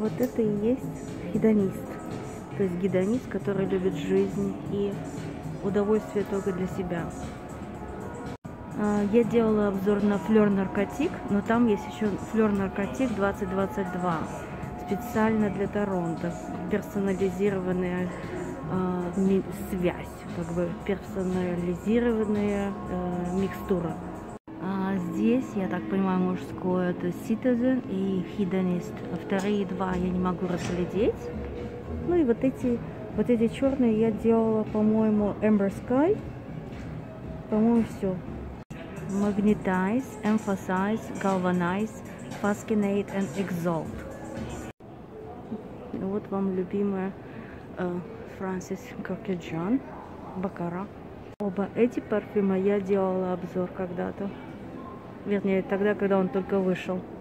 вот это и есть хедонист. То есть гедонист, который любит жизнь и удовольствие только для себя. Я делала обзор на Fleur Narcotique, но там есть еще Fleur Narcotique 2022. Специально для Торонто. Персонализированная связь, как бы персонализированная микстура. Здесь, я так понимаю, мужское это Citizen и Hedonist. А вторые два я не могу разглядеть. Ну и вот эти черные я делала, по-моему, Amber Sky. По-моему, все. Magnetize, Emphasize, Galvanize, Fascinate and Exalt. Вот вам любимая Франсис Кокеджан, Бакара. Оба эти парфюма я делала обзор когда-то. Вернее, тогда, когда он только вышел.